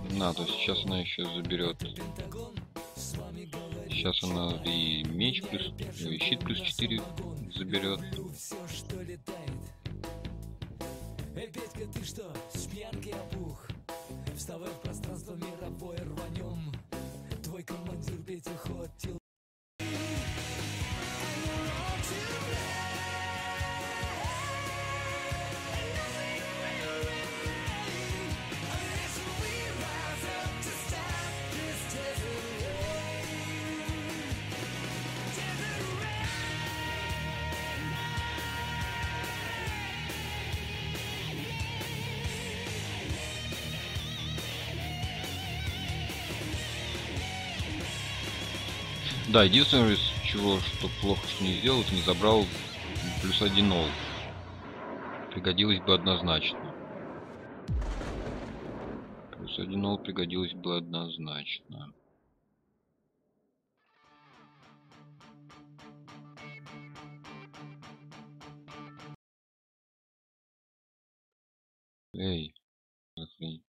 На, то есть сейчас она еще заберет. Сейчас она и меч плюс, и щит плюс 4 заберет. Эй, Петька, ты что, с пьянки опух? Вставай в пространство мировое рванем. Твой командир Петя хотел. Да, единственное, из чего, что плохо, что не сделал, это не забрал плюс 1 ол. Пригодилось бы однозначно. Плюс 1 ол пригодилось бы однозначно. Эй, охренеть.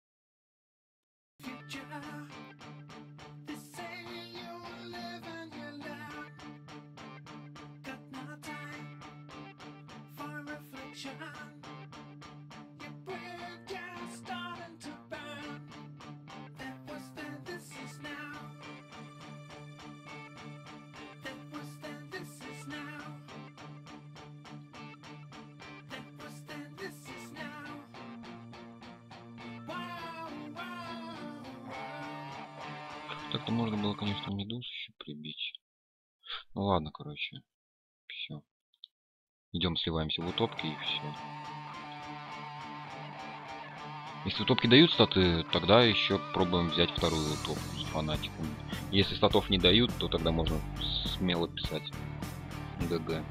Так-то можно было, конечно, медуз еще прибить. Ну ладно, короче. Все. Идем сливаемся в утопки и все. Если утопки дают статы, тогда еще пробуем взять вторую утопку с фанатиком. Если статов не дают, то тогда можно смело писать ГГ.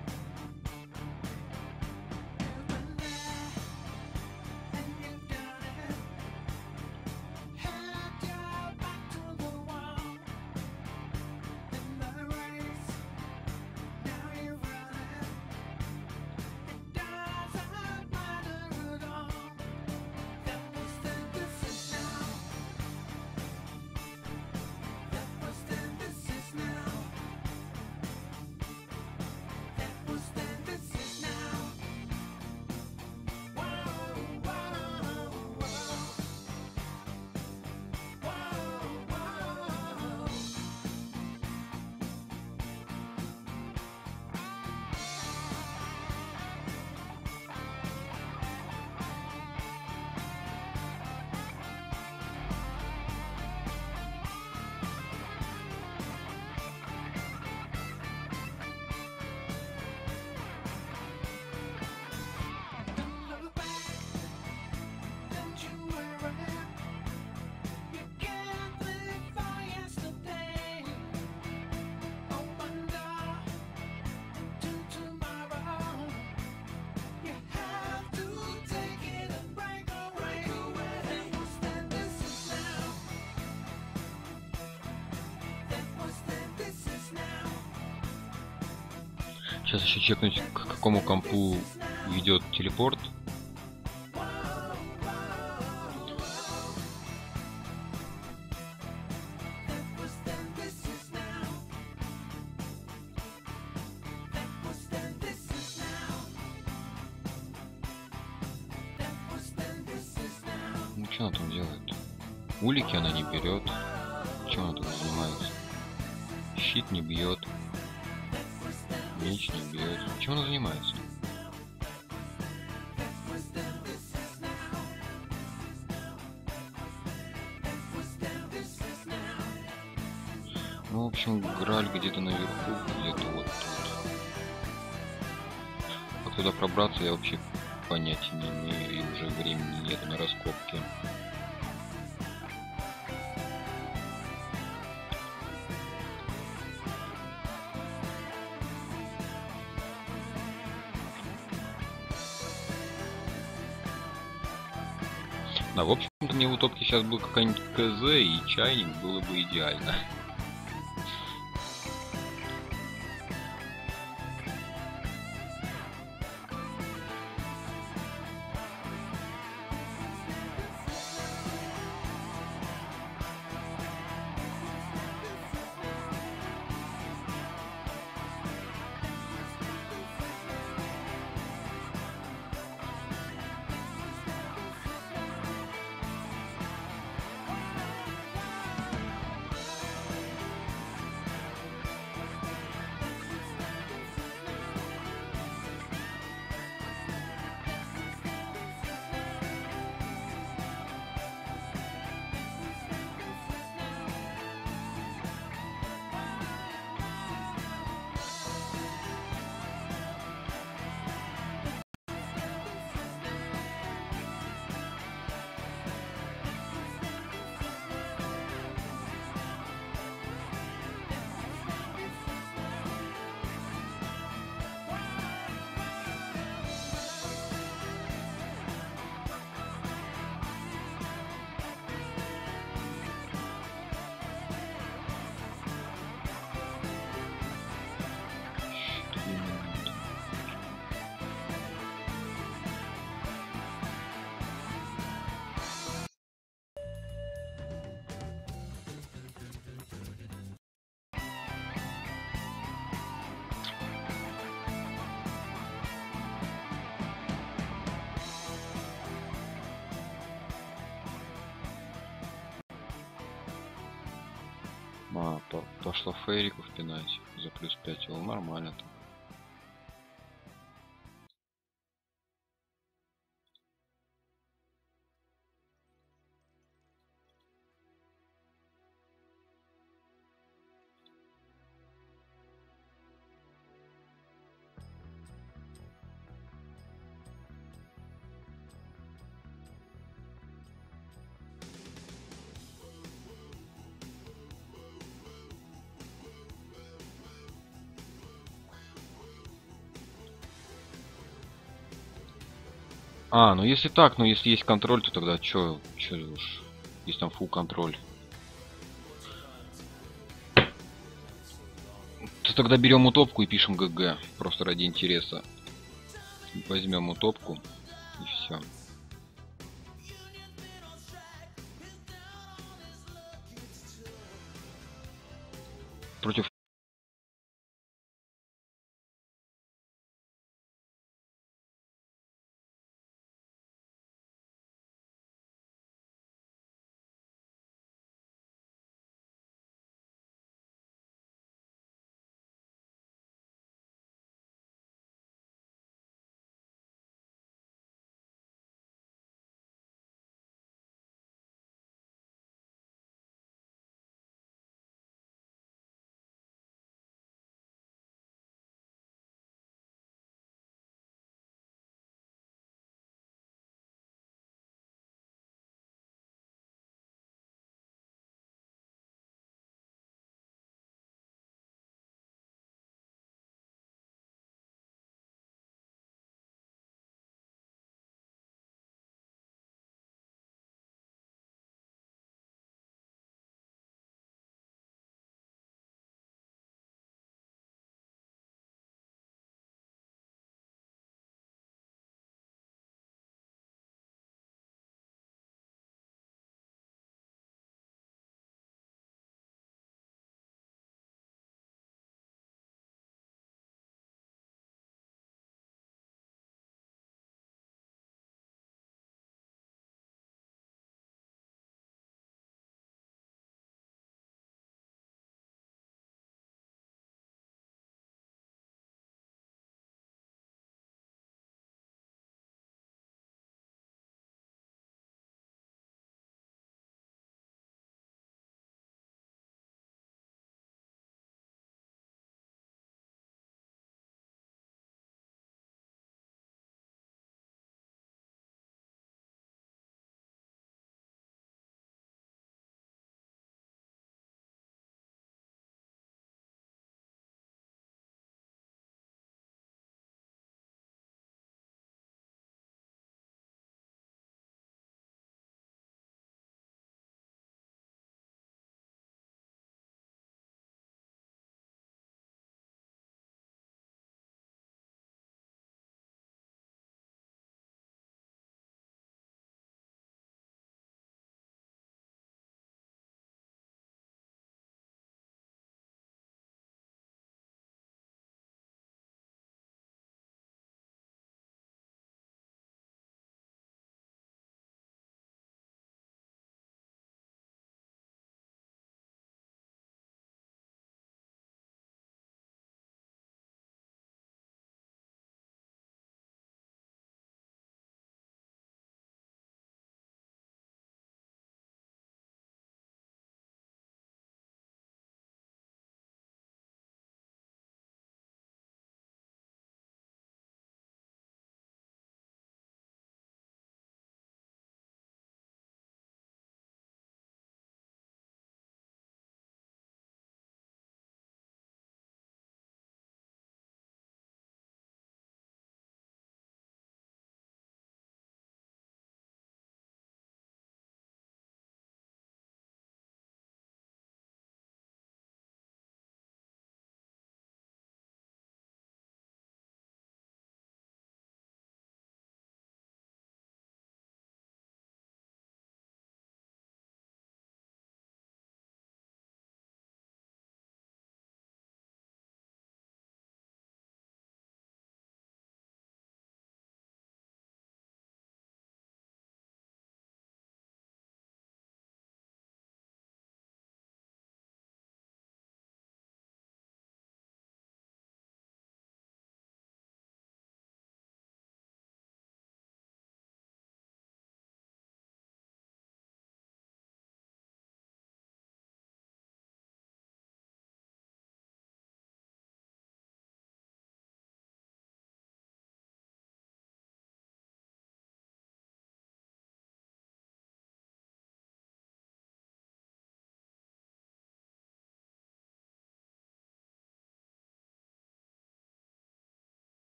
Сейчас еще чекнуть, к какому компу ведет телепорт. Ну что она там делает? Улики она не берет. Чем она тут занимается? Щит не бьет. Меч не бьет. Чем она занимается? Ну, в общем, Граль где-то наверху, где-то вот тут. Как туда пробраться, я вообще понятия не имею, и уже времени нет на раскопки. Да, в общем-то, мне в утопке сейчас был какая-нибудь КЗ и чайник, было бы идеально. Пошла фейриков пинать за плюс 5. О, нормально так. Ну если так, ну если есть контроль, то тогда чё уж, есть там фул контроль. То тогда берем утопку и пишем ГГ, просто ради интереса. Возьмем утопку и все. Против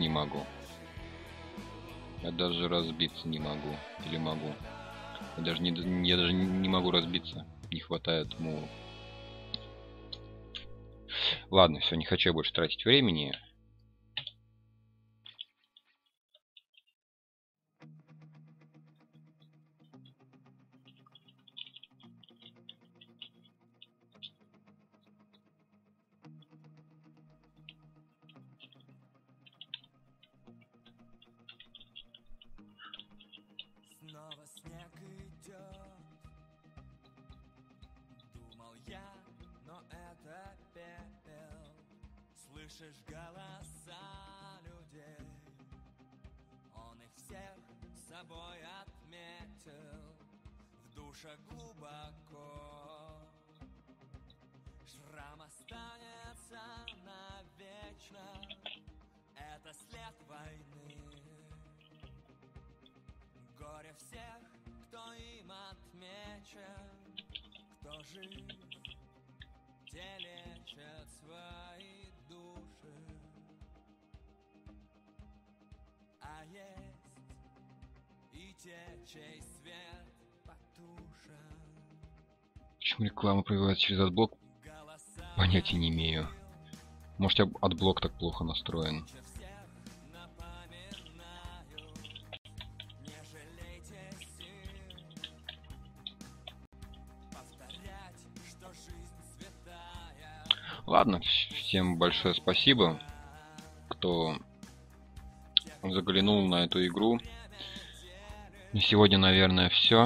не могу. Я даже разбиться не могу. Или могу. Я даже не могу разбиться. Не хватает мула. Ладно, все, не хочу я больше тратить времени. Снова снег идет. Думал я, но это пепел. Слышишь голоса людей? Он их всех с собой отметил. В душе глубоко. Шрам останется навечно. Это след войны. Горе всех, кто им отмечен, кто жив, те лечат свои души. А есть и те, чей свет потушен. Почему реклама проявляется через отблок? Понятия не имею. Может, отблок так плохо настроен. Ладно, всем большое спасибо, кто заглянул на эту игру. На сегодня, наверное, все.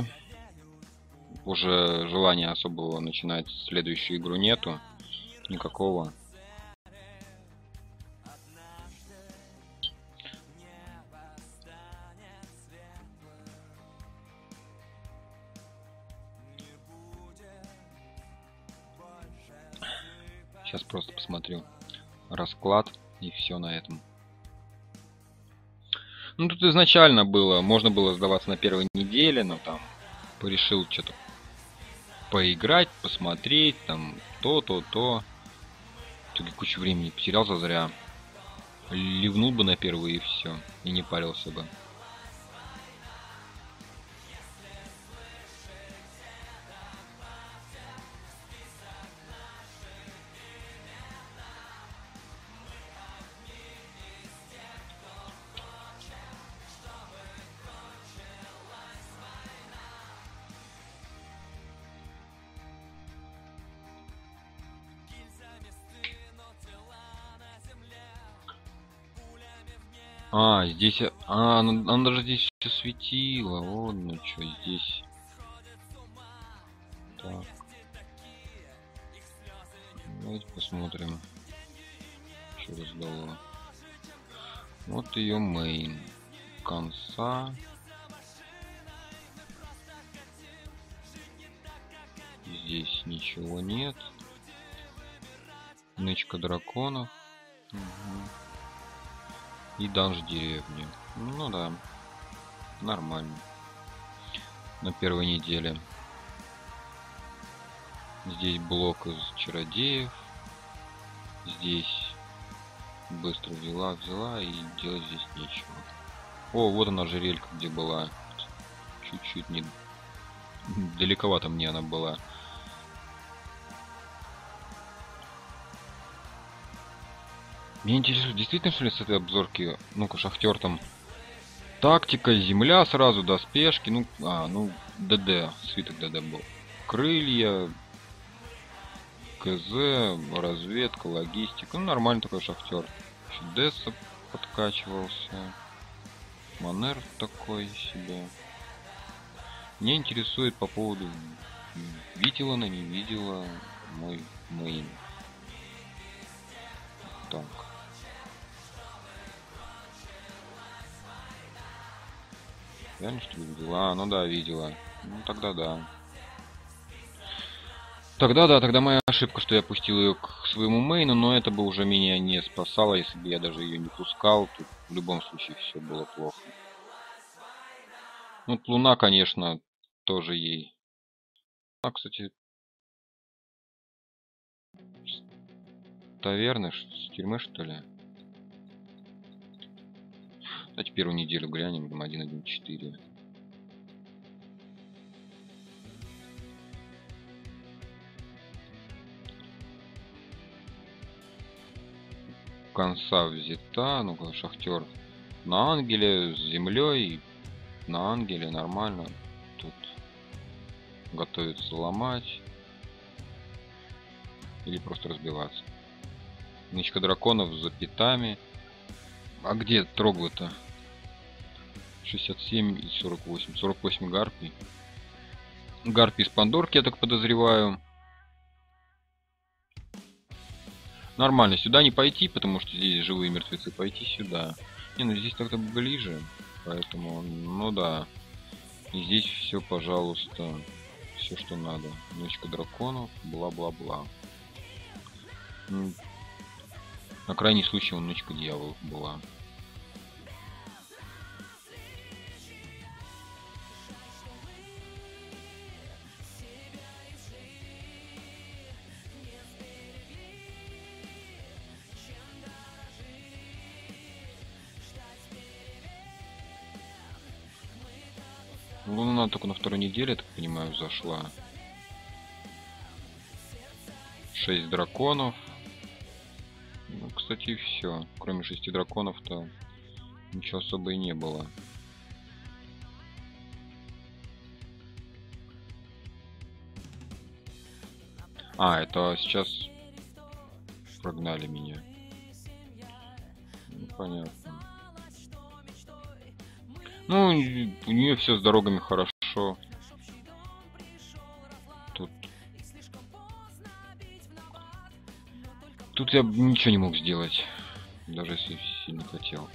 Уже желания особого начинать следующую игру нету. Никакого. Сейчас просто посмотрю расклад и все на этом. Ну тут изначально было, можно было сдаваться на первой неделе, но там порешил что-то поиграть, посмотреть, там то. В итоге кучу времени потерял зазря. Ливнул бы на первый и все, и не парился бы. Здесь... она даже здесь все светила. Вот, ну что, здесь... Так. Давайте посмотрим. Что раздало. Вот ее мейн. Конца. Здесь ничего нет. Нычка драконов. Угу. И данж деревни. Ну да. Нормально. На первой неделе. Здесь блок из чародеев. Здесь быстро взяла и делать здесь нечего. О, вот она жерелька, где была. Чуть-чуть не... Далековато мне она была. Меня интересует, действительно, что ли, с этой обзорки, ну-ка, шахтер там, тактика, земля сразу, доспешки, ну, ДД, свиток ДД был. Крылья, КЗ, разведка, логистика, ну, нормальный такой шахтер. Десса подкачивался, Манер такой себе. Меня интересует по поводу, видела она, не видела мой мейн. Так. Реально, что ли, видела? Ну да, видела. Ну тогда да. Тогда моя ошибка, что я пустил ее к своему мейну, но это бы уже меня не спасало, если бы я даже ее не пускал. Тут в любом случае все было плохо. Ну, Луна, конечно, тоже ей. А, кстати, таверны с тюрьмы, что ли? Давайте первую неделю глянем, там 1.1.4. Конца взята, ну-ка, Шахтер на Ангеле, с землей, на Ангеле, нормально. Тут готовится ломать. Или просто разбиваться. Нычка драконов за питами. А где Троглы-то? 67 и 48. 48 гарпий. Гарпий из Пандорки, я так подозреваю. Нормально, сюда не пойти, потому что здесь живые мертвецы. Пойти сюда. Не, ну здесь как-то ближе. Поэтому, ну да. И здесь все, пожалуйста, все, что надо. Нычка драконов, бла-бла-бла. На крайний случай нычка дьяволов была. Луна только на второй неделе, я так понимаю, зашла. 6 драконов. Ну, кстати, все. Кроме 6 драконов-то ничего особо и не было. А, это сейчас прогнали меня. Ну, понятно. Ну, у нее все с дорогами хорошо. Тут я ничего не мог сделать, даже если сильно хотел.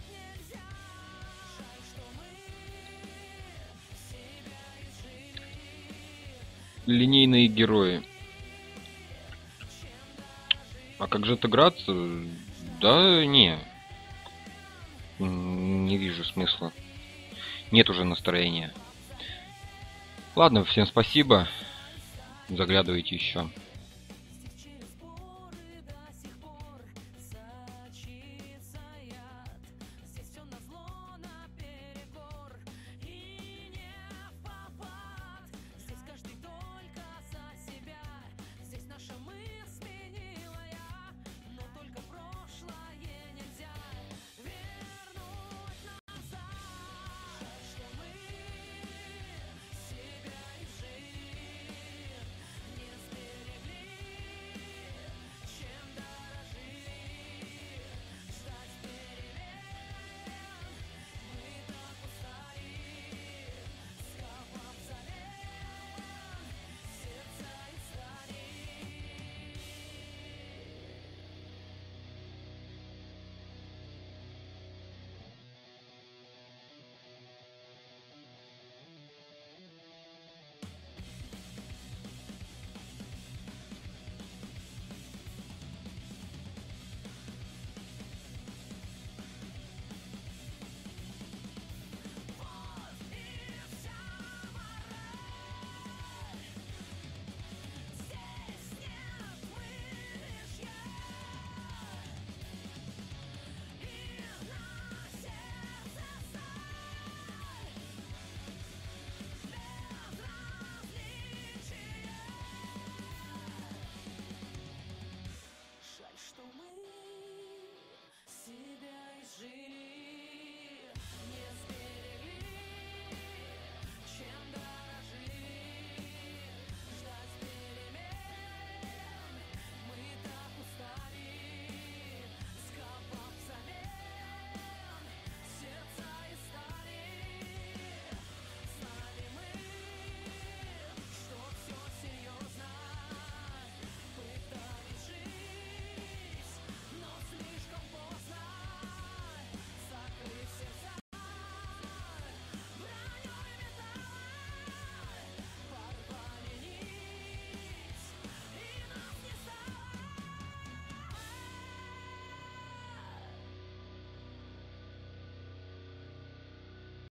Линейные герои. А как же отыграться? Да не вижу смысла. Нет уже настроения. Ладно, всем спасибо. Заглядывайте еще.